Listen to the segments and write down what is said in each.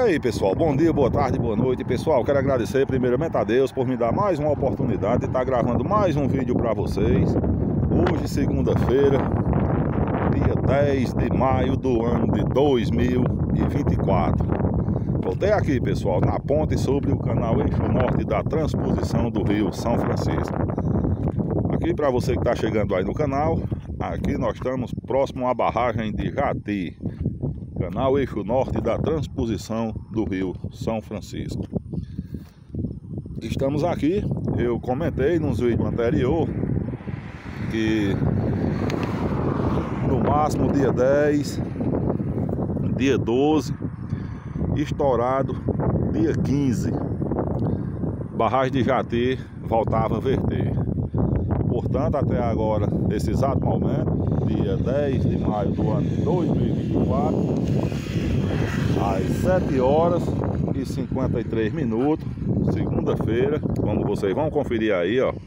aí, pessoal, bom dia, boa tarde, boa noite. Pessoal, quero agradecer primeiramente a Deus por me dar mais uma oportunidade de estar gravando mais um vídeo para vocês. Hoje, segunda-feira, dia 10 de maio do ano de 2024. Voltei aqui, pessoal, na ponte sobre o canal Eixo Norte da transposição do Rio São Francisco. Aqui, para você que está chegando aí no canal, aqui nós estamos próximo à barragem de Jati, canal Eixo Norte da transposição do Rio São Francisco. Estamos aqui, eu comentei nos vídeos anteriores que no máximo dia 10, dia 12, estourado dia 15, barragem de Jati voltava a verter. Portanto, até agora, nesse exato momento, dia 10 de maio do ano de 2024, às 7 horas e 53 minutos, segunda-feira, como vocês vão conferir aí, ó.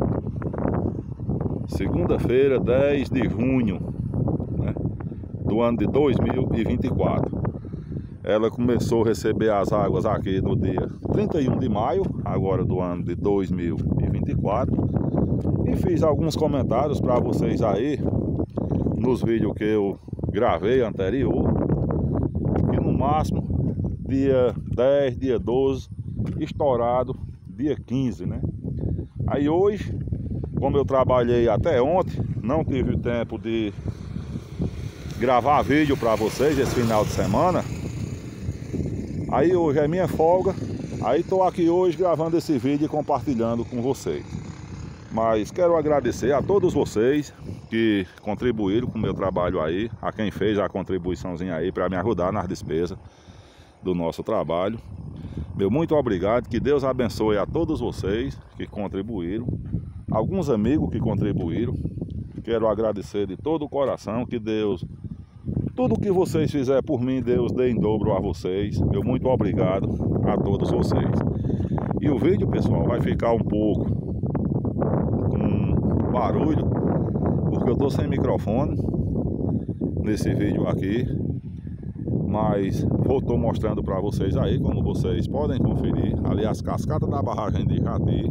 Segunda-feira, 10 de junho, né, do ano de 2024. Ela começou a receber as águas aqui no dia 31 de maio, agora do ano de 2024. E fiz alguns comentários para vocês aí, nos vídeos que eu gravei anterior, que no máximo dia 10, dia 12, estourado dia 15, né? Aí hoje, como eu trabalhei até ontem, não tive tempo de gravar vídeo para vocês esse final de semana. Aí hoje é minha folga, aí estou aqui hoje gravando esse vídeo e compartilhando com vocês. Mas quero agradecer a todos vocês que contribuíram com o meu trabalho aí, a quem fez a contribuiçãozinha aí para me ajudar nas despesas do nosso trabalho. Meu muito obrigado, que Deus abençoe a todos vocês que contribuíram, alguns amigos que contribuíram. Quero agradecer de todo o coração, que Deus, tudo que vocês fizerem por mim, Deus dê em dobro a vocês. Meu muito obrigado a todos vocês. E o vídeo, pessoal, vai ficar um pouco barulho, porque eu tô sem microfone nesse vídeo aqui, mas estou mostrando para vocês aí, como vocês podem conferir, ali as cascatas da barragem de Jati.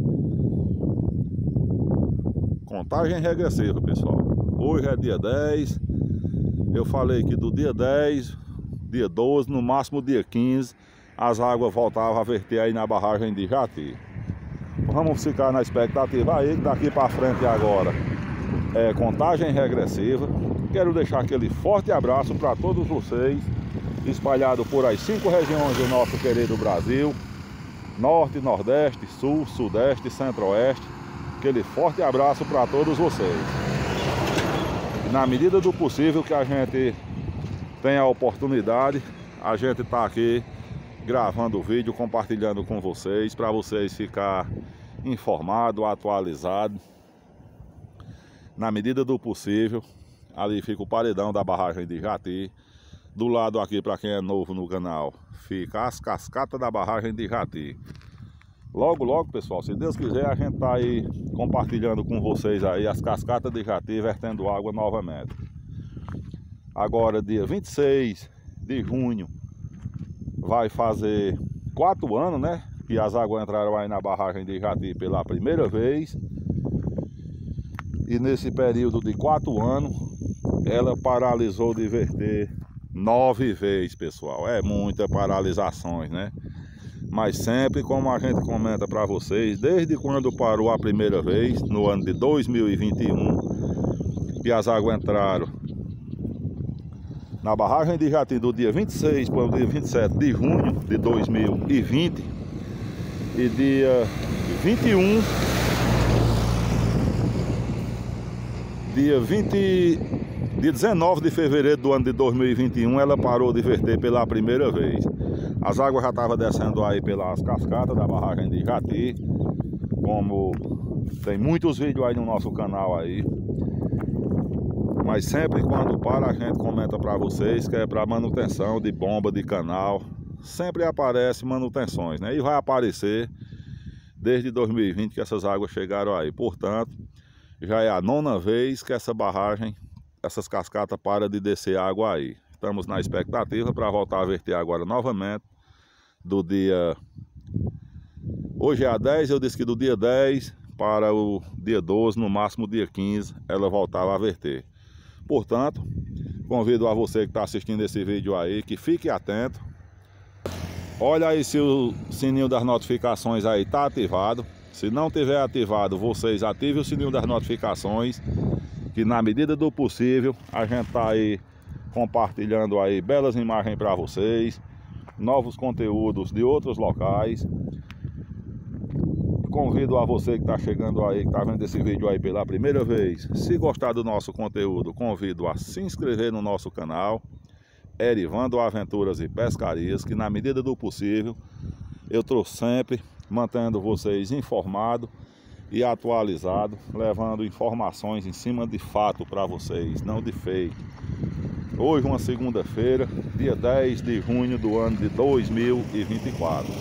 Contagem regressiva, pessoal. Hoje é dia 10, eu falei que do dia 10, dia 12, no máximo dia 15, as águas voltavam a verter aí na barragem de Jati. Vamos ficar na expectativa aí, que daqui para frente agora é contagem regressiva. Quero deixar aquele forte abraço para todos vocês, espalhados por as 5 regiões do nosso querido Brasil: Norte, Nordeste, Sul, Sudeste, Centro-Oeste. Aquele forte abraço para todos vocês. E na medida do possível que a gente tem a oportunidade, a gente está aqui gravando o vídeo, compartilhando com vocês, para vocês ficar informado, atualizado. Na medida do possível, ali fica o paredão da barragem de Jati. Do lado aqui, para quem é novo no canal, fica as cascatas da barragem de Jati. Logo, logo, pessoal, se Deus quiser, a gente tá aí compartilhando com vocês aí as cascatas de Jati, vertendo água novamente. Agora, dia 26 de junho, vai fazer 4 anos, né, que as águas entraram aí na barragem de Jati pela primeira vez. E nesse período de 4 anos, ela paralisou de verter 9 vezes, pessoal. É muita paralisações, né? Mas sempre, como a gente comenta para vocês, desde quando parou a primeira vez, no ano de 2021, que as águas entraram na barragem de Jati do dia 26 para o dia 27 de junho de 2020 e dia 19 de fevereiro do ano de 2021, ela parou de verter pela primeira vez. As águas já estavam descendo aí pelas cascatas da barragem de Jati, como tem muitos vídeos aí no nosso canal aí. Mas sempre quando para, a gente comenta para vocês que é para manutenção de bomba de canal. Sempre aparece manutenções, né? E vai aparecer desde 2020 que essas águas chegaram aí. Portanto, já é a 9ª vez que essa barragem, essas cascatas param de descer água aí. Estamos na expectativa para voltar a verter agora novamente do dia... Hoje é a 10, eu disse que do dia 10 para o dia 12, no máximo dia 15, ela voltava a verter. Portanto, convido a você que está assistindo esse vídeo aí, que fique atento. Olha aí se o sininho das notificações aí está ativado. Se não tiver ativado, vocês ativem o sininho das notificações, que na medida do possível a gente está aí compartilhando aí belas imagens para vocês, novos conteúdos de outros locais. Convido a você que está chegando aí, que está vendo esse vídeo aí pela primeira vez, se gostar do nosso conteúdo, convido a se inscrever no nosso canal, Erivando Aventuras e Pescarias, que na medida do possível eu estou sempre mantendo vocês informados e atualizados, levando informações em cima de fato para vocês, não de fake. Hoje, uma segunda-feira, dia 10 de junho do ano de 2024.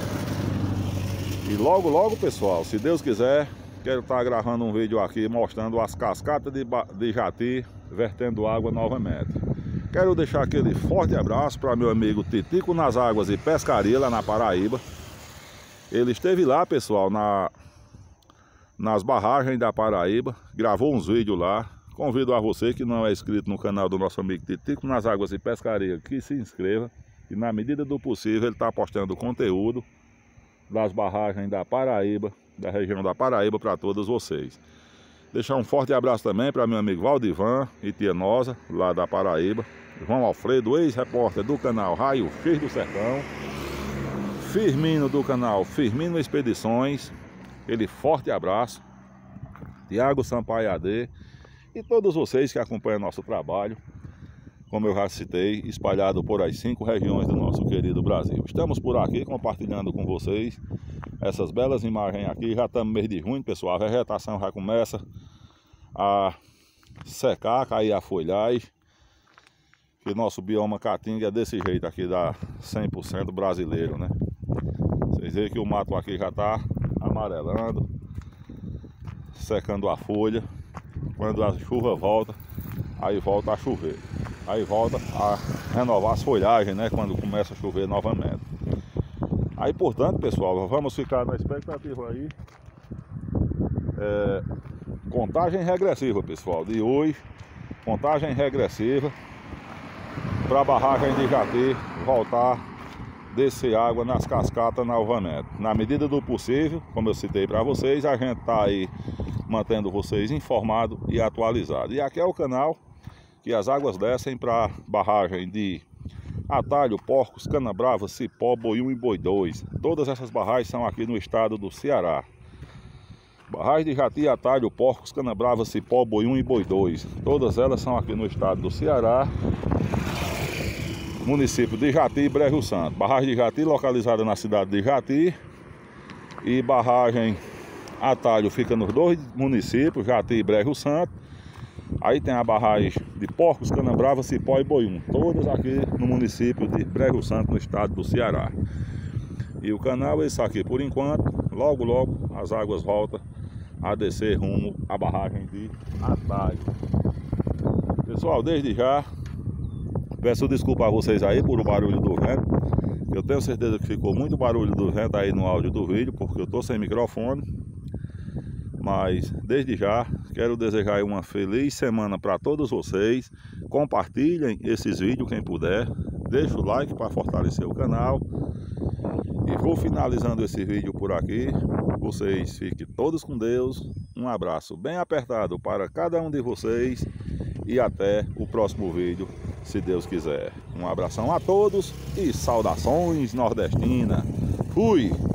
E logo, logo, pessoal, se Deus quiser, quero estar gravando um vídeo aqui mostrando as cascatas de Jati vertendo água novamente. Quero deixar aquele forte abraço para meu amigo Titico nas Águas e Pescaria, lá na Paraíba. Ele esteve lá, pessoal, nas barragens da Paraíba, gravou uns vídeos lá. Convido a você que não é inscrito no canal do nosso amigo Titico nas Águas e Pescaria, que se inscreva. E na medida do possível ele está postando conteúdo das barragens da Paraíba, da região da Paraíba, para todos vocês. Deixar um forte abraço também para meu amigo Valdivan e Tia Nosa, lá da Paraíba. João Alfredo, ex-repórter do canal Raio X do Sertão. Firmino do canal Firmino Expedições, aquele forte abraço. Tiago Sampaio AD e todos vocês que acompanham nosso trabalho, como eu já citei, espalhado por as 5 regiões do nosso querido Brasil. Estamos por aqui compartilhando com vocês essas belas imagens aqui. Já estamos no mês de junho, pessoal, a vegetação já começa a secar, cair a folhagem. Que nosso bioma caatinga é desse jeito aqui, da 100% brasileiro, né? Vocês veem que o mato aqui já está amarelando, secando a folha. Quando a chuva volta, aí volta a chover. Aí volta a renovar as folhagens, né? Quando começa a chover novamente. Aí, portanto, pessoal, vamos ficar na expectativa aí. Contagem regressiva, pessoal, de hoje. Contagem regressiva para a barragem de Jati voltar a descer água nas cascatas novamente. Na medida do possível, como eu citei para vocês, a gente está aí mantendo vocês informados e atualizados. E aqui é o canal que as águas descem para a barragem de Atalho, Porcos, Canabrava, Cipó, Boi 1 e Boi 2. Todas essas barragens são aqui no estado do Ceará. Barragem de Jati, Atalho, Porcos, Canabrava, Cipó, Boi 1 e Boi 2. Todas elas são aqui no estado do Ceará, município de Jati e Brejo Santo. Barragem de Jati localizada na cidade de Jati, e barragem Atalho fica nos 2 municípios, Jati e Brejo Santo. Aí tem a barragem de Porcos, Canabrava, Cipó e Boi 1, todas aqui no município de Brejo Santo, no estado do Ceará. E o canal é esse aqui por enquanto. Logo, logo as águas voltam a descer rumo à barragem de Atalho. Pessoal, desde já peço desculpa a vocês aí por o barulho do vento. Eu tenho certeza que ficou muito barulho do vento aí no áudio do vídeo, porque eu estou sem microfone. Mas desde já quero desejar aí uma feliz semana para todos vocês. Compartilhem esses vídeos quem puder. Deixa o like para fortalecer o canal. E vou finalizando esse vídeo por aqui. Vocês fiquem todos com Deus. Um abraço bem apertado para cada um de vocês. E até o próximo vídeo, se Deus quiser. Um abração a todos e saudações nordestinas. Fui!